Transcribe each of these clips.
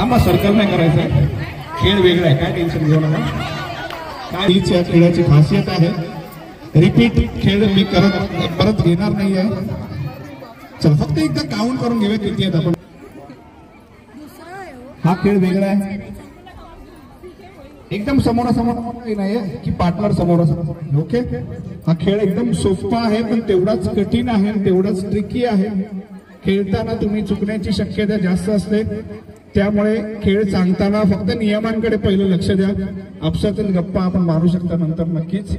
थांबा, सर्कल नाही करायचं, खेळ वेगळा आहे, काय टेन्शन घेऊ नका. काय हीच या खेळाची खासियत आहे. रिपीट खेळ मी परत घेणार नाही आहे. चल फक्त एकदा काउंट करून घेऊया किती आहेत आपण. हा खेळ वेगळा आहे, एकदम समोरासमोर नाहीये की पार्टनर समोरासमोर. ओके, हा खेळ एकदम सोपा आहे पण तेवढाच कठीण आहे, तेवढाच ट्रिकी आहे. खेळताना तुम्ही चुकण्याची शक्यता जास्त असते, त्यामुळे खेळ सांगताना फक्त नियमांकडे पहिलं लक्ष द्या. आपसातील गप्पा आपण मारू शकता नंतर नक्कीच.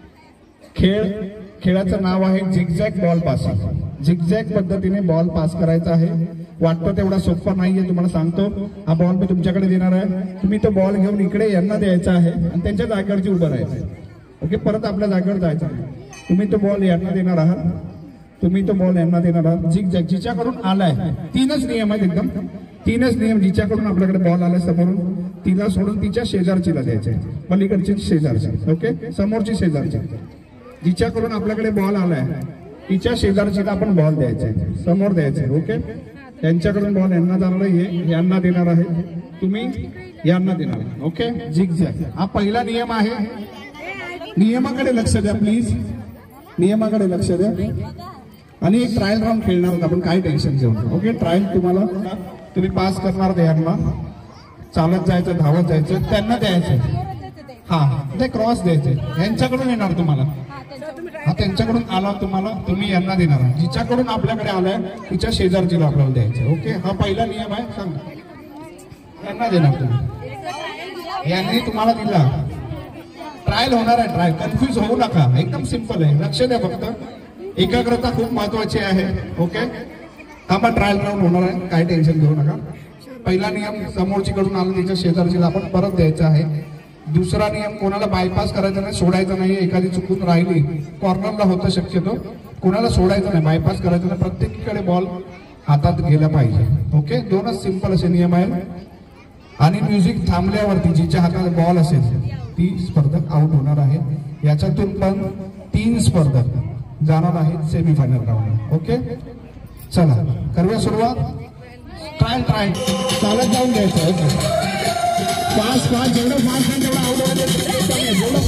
खेळाचं नाव आहे झिगझॅग बॉल पासिंग. झिगझॅग पद्धतीने बॉल पास करायचा आहे. वाटतं तेवढा सोपा नाहीये, तुम्हाला सांगतो. हा बॉल मी तुमच्याकडे देणार आहे, तुम्ही तो बॉल घेऊन इकडे यांना द्यायचा आहे आणि त्यांच्या जागेवरची उभं राहायचं. ओके, परत आपल्या जागेवर जायचं आहे. तुम्ही तो बॉल यांना देणार आहात, तुम्ही तो बॉल यांना देणार आहात. झिगझॅग जिच्याकडून आलाय, 3च नियम आहेत, एकदम 3च नियम. जिच्याकडून आपल्याकडे बॉल आलाय समोरून, तिला सोडून तिच्या शेजारचीला द्यायचे, पलीकडची शेजारची. ओके, समोरची शेजारची. जिच्याकडून आपल्याकडे बॉल आलाय तिच्या शेजारचीला आपण बॉल द्यायचे, समोर द्यायचे. ओके, त्यांच्याकडून बॉल यांना जाणार आहे, यांना देणार आहे, तुम्ही यांना देणार आहे. ओके, झिगझॅग हा पहिला नियम आहे. नियमाकडे लक्ष द्या प्लीज, नियमाकडे लक्ष द्या. आणि एक ट्रायल राऊंड खेळणार आहोत आपण, काय टेन्शन घेऊ नका. ओके, ट्रायल तुम्हाला तुम्ही पास करणार यांना, चालत जायचं, धावत जायचं, त्यांना द्यायचं. हा, ते क्रॉस द्यायचे, यांच्याकडून येणार तुम्हाला. हा त्यांच्याकडून आला तुम्हाला, तुम्ही यांना देणार. जिच्याकडून आपल्याकडे आलाय तिच्या शेजारचीला आपल्याला द्यायचं. ओके, हा पहिला नियम आहे. सांगा, यांना देणार तुम्ही, यांनी तुम्हाला दिला. ट्रायल होणार आहे, ट्रायल, कन्फ्युज होऊ नका, एकदम सिंपल आहे. लक्ष द्या फक्त, एकाग्रता खूप महत्वाची आहे. ओके, हा ट्रायल राऊंड होणार आहे, काय टेन्शन घेऊ नका. पहिला नियम, समोरची कडून आलं तिच्या शेजारचीला आपण परत द्यायचं आहे. दुसरा नियम, कोणाला बायपास करायचा नाही, सोडायचं नाही. एखादी चुकून राहिली, कॉर्नरला होतं शक्यतो, कोणाला सोडायचं नाही, बायपास करायचं नाही. प्रत्येकीकडे बॉल हातात गेला पाहिजे. ओके, 2च सिंपल असे नियम आहेत. आणि म्युझिक थांबल्यावरती जिच्या हातात बॉल असेल ती स्पर्धक आउट होणार आहे. याच्यातून पण 3 स्पर्धक जाणार आहेत सेमीफायनल राऊंड. ओके, चला करूया सुरुवात. ट्रायल चालत जाऊन घ्यायचं. फास्ट जेवढं फास्ट आहे तेवढं आउट होतं, जेवढं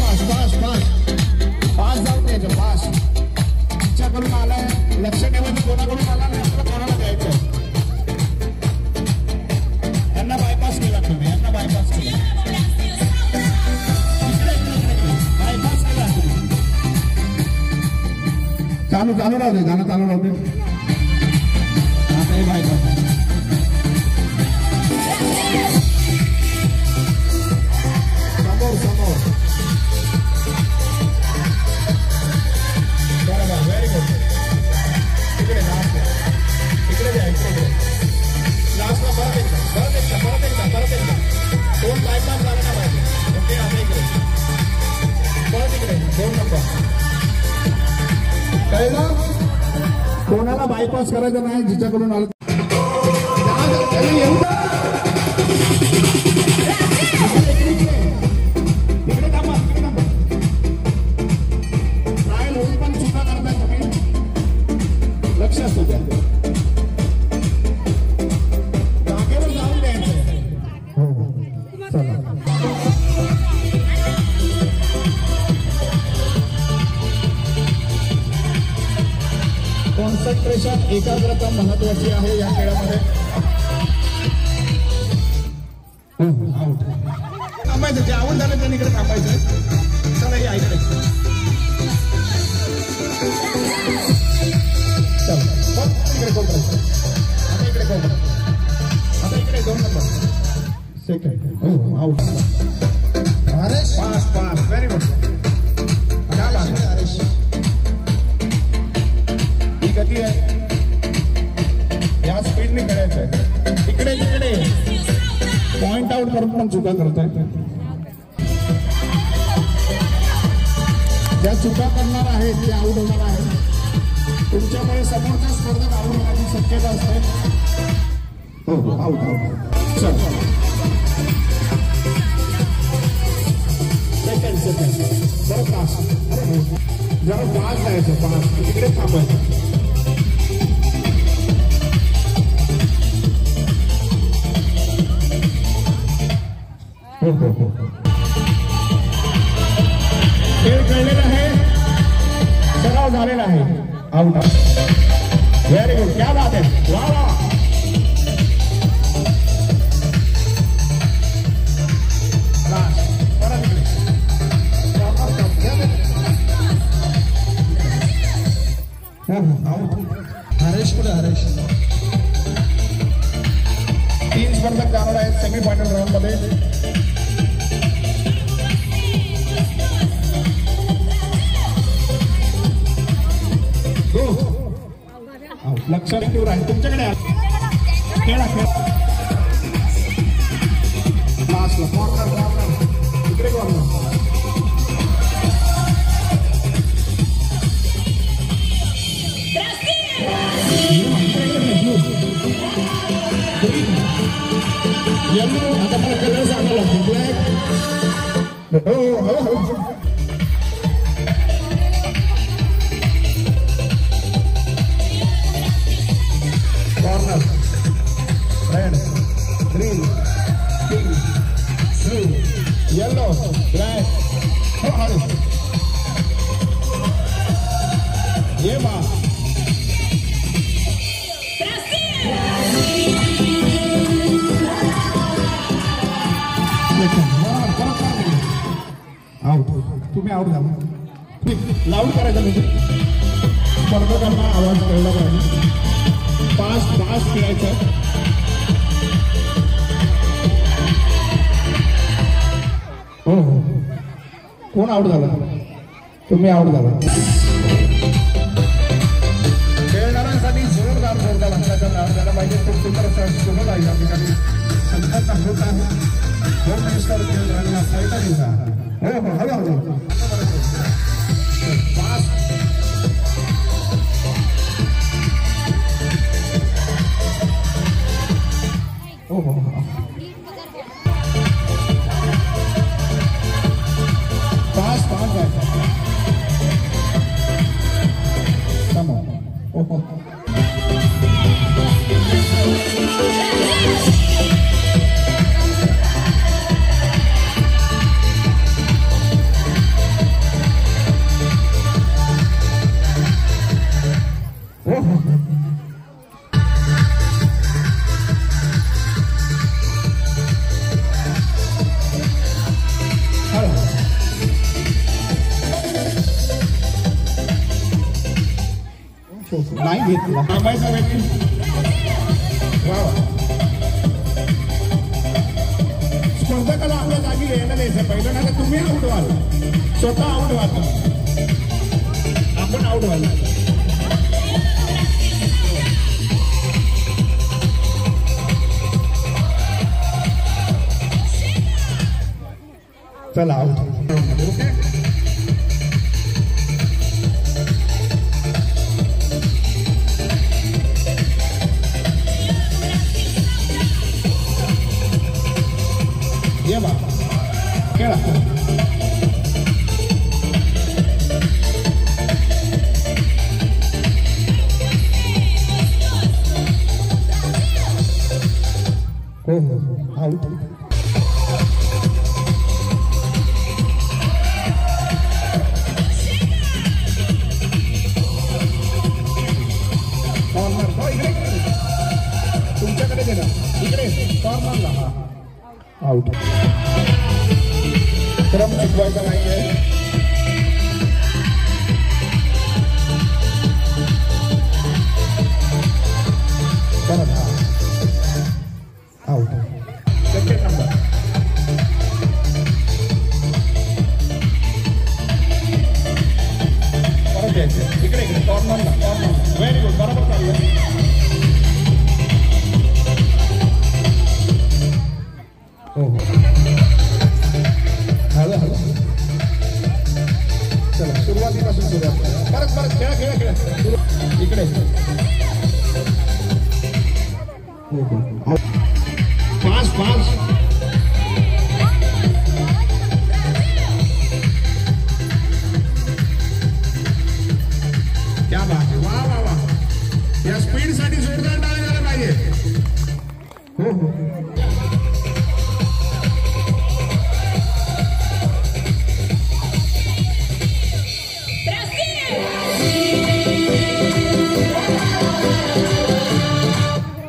फास्ट जाऊन द्यायचं. फास्ट तिच्याकडून आलाय, लक्ष ठेवायचं, कोणाकडून आला नाही कोणाला द्यायचं. यांना बायपास केला तुम्ही, यांना बायपास केला, बायपास केला. चालू राहू दे, गाणं चालू राहू दे. आता हे बायपास समोर. बरोबर, व्हेरी गुड. इकडे द्या, इकडे लास्टला परत एकदा. 2 बायपास झाले ना पाहिजे. ओके, आता इकडे परत इकडे 2 नंबर. कळलं? कोणाला बायपास करायचं नाही, जिच्याकडून आलं कॉन्सन्ट्रेशन, एकाग्रता महत्वाची आहे या खेळामध्ये. आउट थांबायचं, जे आउट झालं त्यांनी इकडे थांबायचं. चला या इकडे, चला इकडे कोण राहायचं. आता इकडे कोण, आता इकडे 2 नंबर सेकंड. हो, आउट. अरे पास, व्हेरी गुड. गती आहे, या स्पीडने खेळायचं. इकडे पॉइंट आउट करून पण चुका करताय. ज्या चुका करणार आहेत ते आउट होणार आहे. तुमच्यामुळे समोरच्या स्पर्धक आउट होण्याची शक्यता असते. हो, आउट. चल, सेकंड जरा फास्ट, जरा फास्ट जायचं, फास्ट. तिकडे थांबायचं. हो. खेळ खेळलेला आहे, सराव झालेला आहे. आउट. व्हेरी गुड, क्या बात आहे. वा वा. हरेश पुढे हरेश. 3 स्पर्धक जाणार आहेत सेमीफायनल राऊंड मध्ये. लक्षात ठेवून आहे तुमच्याकडे. खेळा लास्टला कॉर्नर इकडे कॉर्नर. येलो आता मला कलर सांगायला लागतो. ब्लॅक. हो. Corner. Red, green, pink, blue, yellow, black. ये बा. आउट. तुम्ही आउट झाला. लाऊड करायचं म्हणजे स्पर्धकांना आवाज कळला पाहिजे. फास्ट खेळायचं. हो. कोण आउट झाला? तुम्ही आउट झाला. खेळणाऱ्यांसाठी जोरदार अंकाचा नाव झाला पाहिजे. खूप सुंदर असं सोबत आहे या ठिकाणी. संघाचा होत आहे. होम मिनिस्टर खेळणाऱ्यांना फायदा दिला. हो. हळू. हो. फास्ट आहे. हो. नाही घेतला थांबायचा व्यक्ती. स्पर्धकाला आपल्या जागी यायला द्यायचं पहिलं. नाही तुम्ही आउट व्हाल. स्वतः आउट व्हाल. आपण आउट व्हाल. चला आउट. ओके. ये बा. खेळा. हो. आउट. कॉर्नर. हो इकडे. तुमच्याकडे दे ना. इकडे कॉर्नरला. आउट. क्रम चुकवायचा नाहीये. आउट. Second number. परत द्यायचं. इकडे कॉर्नरला. Very good. बरोबर चाललं. हो. हळू. चला सुरुवातीपासून सुरुवात. परत खेळा. इकडे. फास्ट. क्या बात आहे. वा. या स्पीड साठी जोरदार टाळ्या झाला पाहिजे. हो.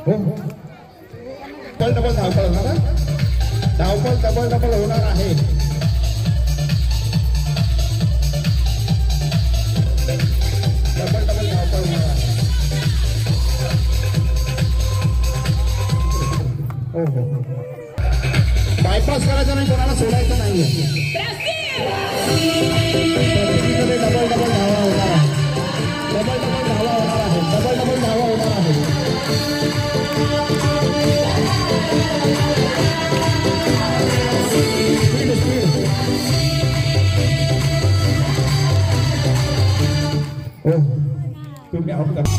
हो डबल धावपळ होणार ना, धावपळ डबल होणार आहे. डबल धावपळ होणार आहे. हो हो बायपास करायचं नाही, कोणाला सोडायचं नाहीये. डबल धावा होणार आहे. डबल धावा होणार आहे. डबल धावा होणार आहे. हो तुम्ही आउट करा.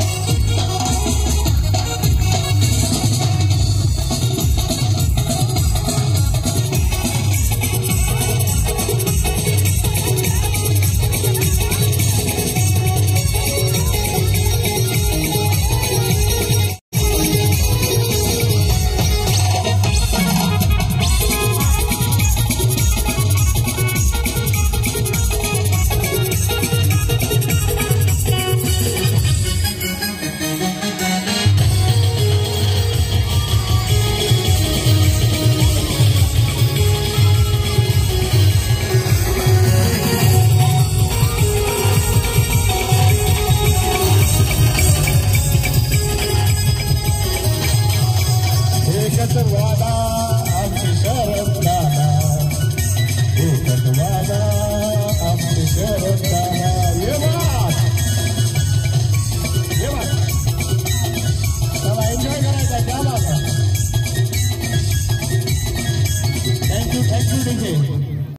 वादा आमची शरद दादा, एकच वादा आमची शरद दादा. ये बात चला एन्जॉय करायचा. क्या बात आहे. Thank you DJ.